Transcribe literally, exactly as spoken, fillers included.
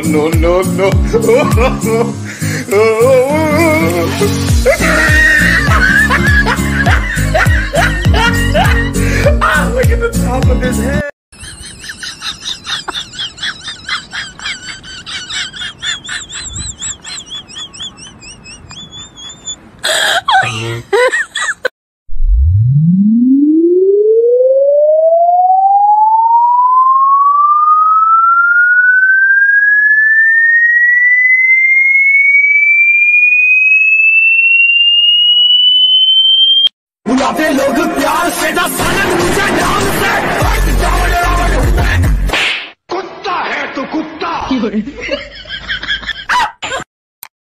no, no, no. Ah, look at the top of his head.